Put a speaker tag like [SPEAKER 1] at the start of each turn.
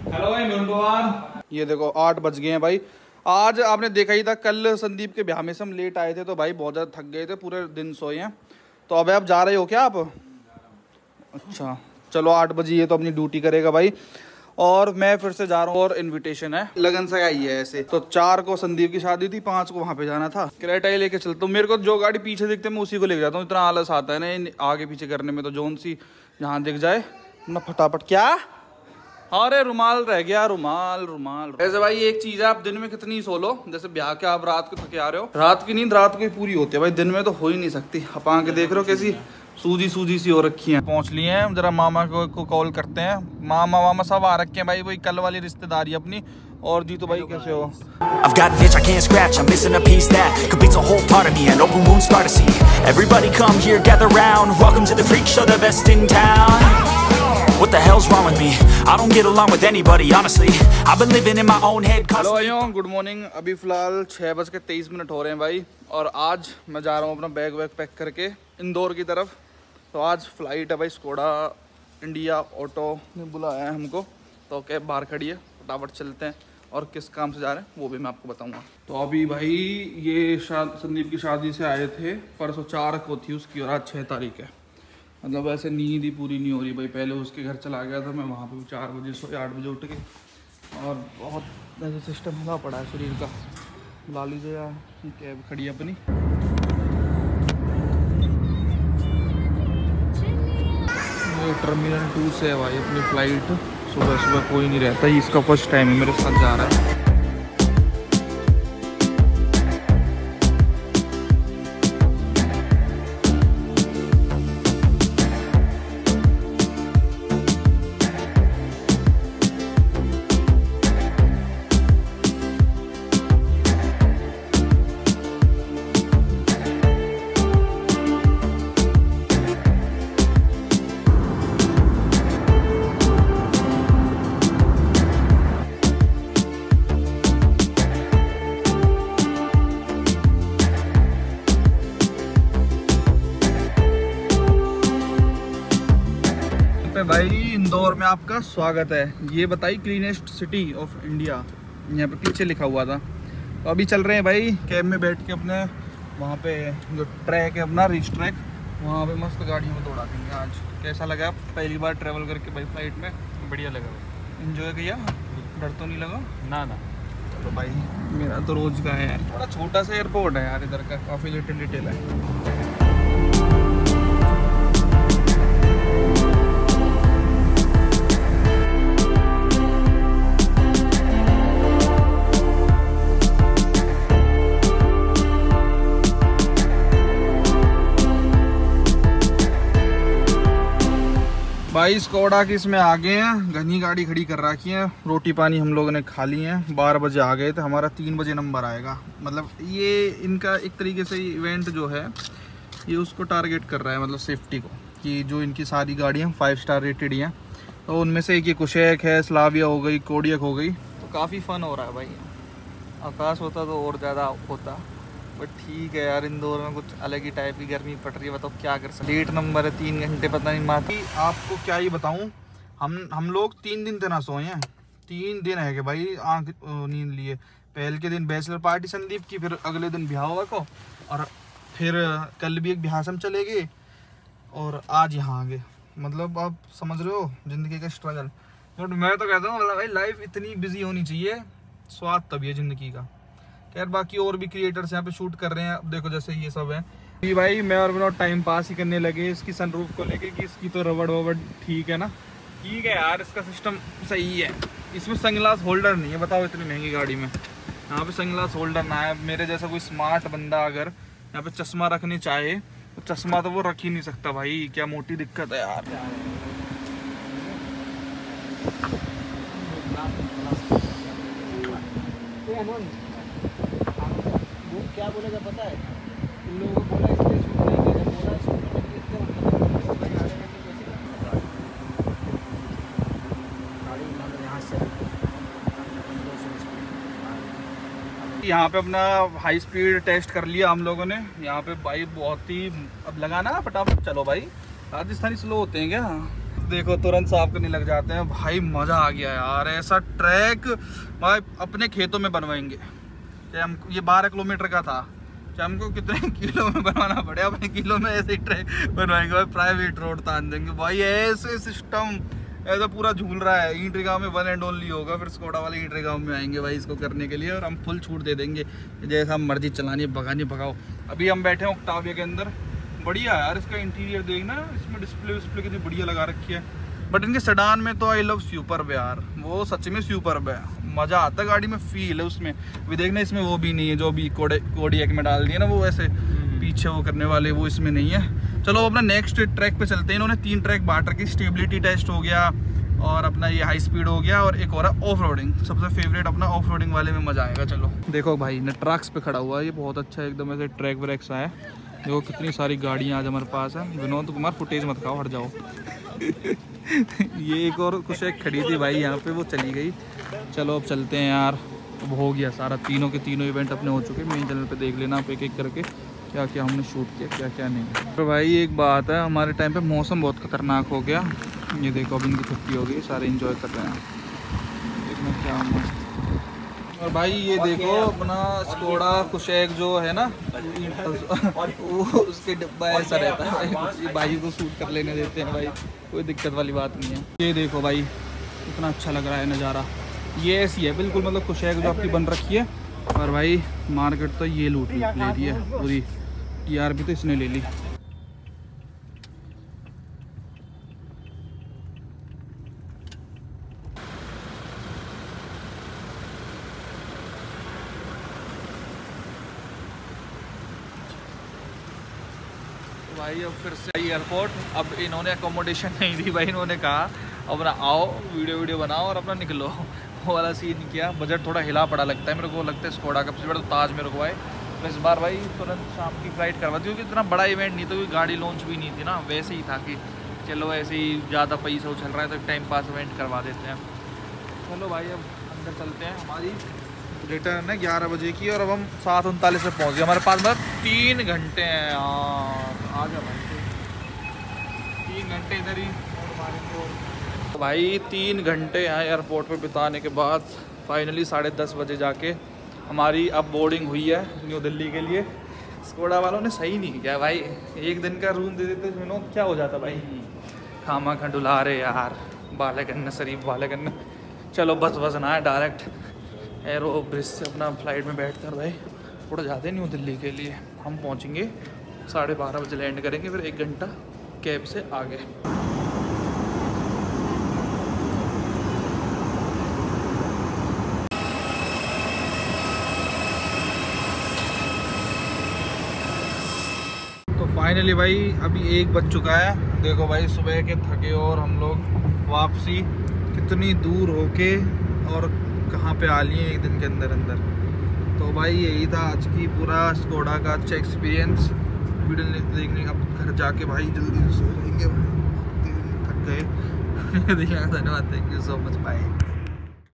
[SPEAKER 1] Hello भाई नंदुआर। ये देखो 8 बज गए हैं भाई। आज आपने देखा ही था, कल संदीप के ब्याह में से हम लेट आए थे तो भाई बहुत ज़्यादा थक गए थे, पूरे दिन सोए हैं। तो अब आप जा रहे हो क्या आप? अच्छा चलो 8 बजे ये तो अपनी ड्यूटी करेगा भाई, और मैं फिर से जा रहा हूँ। और इनविटेशन है लगन से आई है ऐसे। तो 4 को संदीप की शादी थी, 5 को वहाँ पे जाना था। क्रेटा ही लेके चलता हूँ, मेरे को जो गाड़ी पीछे दिखते मैं उसी को लेके जाता हूँ। इतना आलस आता है ना आगे पीछे करने में, तो जोन सी जहाँ दिख जाए ना फटाफट। क्या अरे रुमाल रह गया, रुमाल रुमाल। ऐसे भाई एक चीज है, आप दिन में कितनी सो लो, जैसे ब्याह के आप रात को थके आ रहे हो, रात की नींद रात को ही पूरी होती है भाई, दिन में तो हो ही नहीं सकती। आप आके देख रहे हो कैसी सूजी सूजी सी हो रखी है। पहुंच लिए हैं, जरा मामा को कॉल करते हैं। मामा वामा सब आ रखे हैं भाई, वही कल वाली रिश्तेदारी अपनी। और जी तो भाई कैसे हो?
[SPEAKER 2] I've got an itch I can't scratch, I'm missing a piece that completes a whole part of me, an open wound scar to see. Everybody come here, gather round, welcome to the freak show, the best in town. What the hell's wrong with me? I don't get along with anybody, honestly. I've been living in my own head.
[SPEAKER 1] Hello भाइयों, good morning. अभी फिलहाल 6:23 हो रहे हैं भाई, और आज मैं जा रहा हूँ अपना बैग वैग पैक करके इंदौर की तरफ। तो आज फ्लाइट है भाई, स्कोडा इंडिया ऑटो ने बुलाया है हमको, तो कैब बाहर खड़ी है, फटाफट चलते हैं। और किस काम से जा रहे हैं वो भी मैं आपको बताऊंगा। तो अभी भाई ये संदीप की शादी से आए थे, परसों 4 को थी उसकी, और आज 6 तारीख है। मतलब ऐसे नींद ही पूरी नहीं हो रही भाई। पहले उसके घर चला गया था मैं, वहाँ पे 4 बजे सोए, 8 बजे उठ के, और बहुत ऐसे सिस्टम हिला पड़ा है शरीर का। बुला लीजिए यार, कैब खड़ी है अपनी। टर्मिनल 2 से है भाई अपनी फ़्लाइट। सुबह सुबह कोई नहीं रहता, इसका फर्स्ट टाइम है मेरे साथ जा रहा है। भाई इंदौर में आपका स्वागत है। ये बताइए क्लीनेस्ट सिटी ऑफ इंडिया, यहाँ पे पीछे लिखा हुआ था। तो अभी चल रहे हैं भाई कैब में बैठ के अपने, वहाँ पे जो ट्रैक है अपना रिच ट्रैक, वहाँ पे मस्त गाड़ियों में दौड़ा देंगे आज। कैसा लगा पहली बार ट्रैवल करके भाई फ्लाइट में? बढ़िया लगा भाई, इन्जॉय किया, डर तो नहीं लगा? ना ना। चलो भाई मेरा तो रोज़ का है यार, बड़ा छोटा सा एयरपोर्ट है यार इधर का, काफ़ी लिटिल डिटेल है। भाई स्कोडा की इसमें आ गए हैं, घनी गाड़ी खड़ी कर रखी है। रोटी पानी हम लोगों ने खा ली है, 12 बजे आ गए थे, हमारा 3 बजे नंबर आएगा। मतलब ये इनका एक तरीके से इवेंट जो है ये उसको टारगेट कर रहा है, मतलब सेफ्टी को, कि जो इनकी सारी गाड़ियाँ 5 स्टार रेटेड हैं। तो उनमें से एक ये कुशेक है, स्लाविया हो गई, कोडियक हो गई। तो काफ़ी फ़न हो रहा है भाई। आकाश होता तो और ज़्यादा होता, बट ठीक है यार, इंदौर में कुछ अलग ही टाइप की गर्मी पड़ रही है। बताओ क्या कर सकते। लेट नंबर है, 3 घंटे पता नहीं माती। आपको क्या ही बताऊं, हम लोग 3 दिन तना सोए हैं। 3 दिन है कि भाई आँख नींद लिए। पहले के दिन बैचलर पार्टी संदीप की, फिर अगले दिन ब्याह हुआ को, और फिर कल भी एक ब्याह से हम चले गए, और आज यहाँ आ गए। मतलब आप समझ रहे हो ज़िंदगी का स्ट्रगल। बट मैं तो कहता हूँ भाई लाइफ इतनी बिजी होनी चाहिए, स्वाद तभी है ज़िंदगी का। खैर बाकी और भी क्रिएटर्स यहाँ पे शूट कर रहे हैं। अब देखो जैसे ये सब है कि भाई मैं और बिना टाइम पास ही करने लगे इसकी सनरूफ को लेके, कि इसकी तो रबड़ वबड़ ठीक है ना। ठीक है यार, इसका सिस्टम सही है। इसमें सनग्लास होल्डर नहीं है, बताओ इतनी महंगी गाड़ी में यहाँ पे सनग्लास होल्डर ना है। मेरे जैसा कोई स्मार्ट बंदा अगर यहाँ पे चश्मा रखने चाहे तो चश्मा तो वो रख ही नहीं सकता भाई। क्या मोटी दिक्कत है यार। वो क्या बोलेगा पता है, इन लोगों को बोला इसलिए शूट नहीं किया, बोला शूट करने के लिए यहाँ पे अपना हाई स्पीड टेस्ट कर लिया हम लोगों ने। यहाँ पे भाई बहुत ही, अब लगाना फटाफट। चलो भाई, राजस्थानी स्लो होते हैं क्या? देखो तुरंत साफ करने लग जाते हैं भाई। मज़ा आ गया यार, ऐसा ट्रैक भाई अपने खेतों में बनवाएंगे। चाहे हम ये 12 किलोमीटर का था, चाहे हमको कितने किलो में बनवाना पड़े, अपने किलो में ऐसे ही ट्रैक बनवाएंगे भाई। प्राइवेट रोड तान देंगे भाई, ऐसे सिस्टम ऐसा पूरा झूल रहा है। ईंट गाँव में 1 एंड ओनली होगा, फिर स्कोडा वाले ईंट गाँव में आएंगे भाई इसको करने के लिए, और हम फुल छूट दे देंगे, जैसा मर्जी चलानी भगानी भगाओ। अभी हम बैठे हैं ऑक्टाविया के अंदर, बढ़िया यार इसका इंटीरियर देखना, इसमें डिस्प्ले कितनी बढ़िया लगा रखी है। बट इनके सेडान में तो आई लव सुपरब यार, वो सच में सुपरब है, मज़ा आता है गाड़ी में, फील है उसमें भी। देखना इसमें वो भी नहीं है जो अभी कोडियक में डाल दिया ना, वो ऐसे पीछे वो करने वाले, वो इसमें नहीं है। चलो अपना नेक्स्ट ट्रैक पे चलते हैं। इन्होंने 3 ट्रैक बांट रखी, स्टेबिलिटी टेस्ट हो गया, और अपना ये हाई स्पीड हो गया, और एक और ऑफ रोडिंग। सबसे फेवरेट अपना ऑफ रोडिंग वाले में मज़ा आएगा। चलो देखो भाई नट्राक्स पे खड़ा हुआ है, ये बहुत अच्छा एकदम ऐसे ट्रैक व्रैक्स आया। देखो कितनी सारी गाड़ियाँ आज हमारे पास है। विनोद कुमार फुटेज मत खाओ, हट जाओ। ये एक और कुछ एक खड़ी थी भाई यहाँ पे, वो चली गई। चलो अब चलते हैं यार, अब हो गया सारा, तीनों के तीनों इवेंट अपने हो चुके। मेन चैनल पे देख लेना आप एक एक करके क्या क्या हमने शूट किया, क्या क्या नहीं। तो भाई एक बात है, हमारे टाइम पे मौसम बहुत खतरनाक हो गया। ये देखो अब इनकी छुट्टी हो गई, सारे एंजॉय कर रहे हैं, देखना क्या मस्त। और भाई ये देखो अपना स्कोडा कुशेक जो है ना, वो उसके डब्बा ऐसा रहता है भाई, भाई को शूट कर लेने देते हैं भाई, कोई दिक्कत वाली बात नहीं है। ये देखो भाई इतना अच्छा लग रहा है नज़ारा, ये ऐसी है बिल्कुल, मतलब कुशेक जो आपकी बन रखी है। और भाई मार्केट तो ये लूट ले रही है पूरी, यार भी तो इसने ले ली। भाई अब फिर से एयरपोर्ट, अब इन्होंने अकोमोडेशन नहीं दी भाई, इन्होंने कहा अपना आओ वीडियो बनाओ और अपना निकलो, वो वाला सीन किया। बजट थोड़ा हिला पड़ा लगता है मेरे को, लगता है स्कोडा का सबसे बड़ा तो ताज मेरे को आए। तो इस बार भाई तुरंत शाम की फ्लाइट करवा दी, क्योंकि इतना बड़ा इवेंट नहीं था, क्योंकि गाड़ी लॉन्च भी नहीं थी ना, वैसे ही था कि चलो ऐसे ही ज़्यादा पैसा उछल रहा है तो टाइम पास इवेंट करवा देते हैं। चलो भाई अब अंदर चलते हैं। हमारी रिटर्न है 11 बजे की, और अब हम 7:39 में पहुँच गए। हमारे पास मतलब 3 घंटे हैं यार, आ जा भाई 3 घंटे इधर ही तो भाई 3 घंटे यहाँ एयरपोर्ट पे बिताने के बाद फाइनली 10:30 बजे जाके हमारी अब बोर्डिंग हुई है न्यू दिल्ली के लिए। स्कोडा वालों ने सही नहीं किया भाई, एक दिन का रूम दे देते विनोद, क्या हो जाता भाई, खामा खंडुला रहे यार, बाले करने शरीफ बाले करने। चलो बस ना है, डायरेक्ट एरो ब्रिज से अपना फ्लाइट में बैठ कर भाई उड़ जाते न्यू दिल्ली के लिए। हम पहुँचेंगे 12:30 बजे, लैंड करेंगे, फिर 1 घंटा कैब से आगे। तो फाइनली भाई अभी 1 बज चुका है। देखो भाई सुबह के थके और हम लोग वापसी कितनी दूर होके और कहाँ पे आ लिए 1 दिन के अंदर। तो भाई यही था आज की पूरा स्कोडा का अच्छा एक्सपीरियंस। वीडियो देखने का, घर जाके भाई जल्दी से सो जाएंगे, थक गए। धन्यवाद, thank you so much, bye.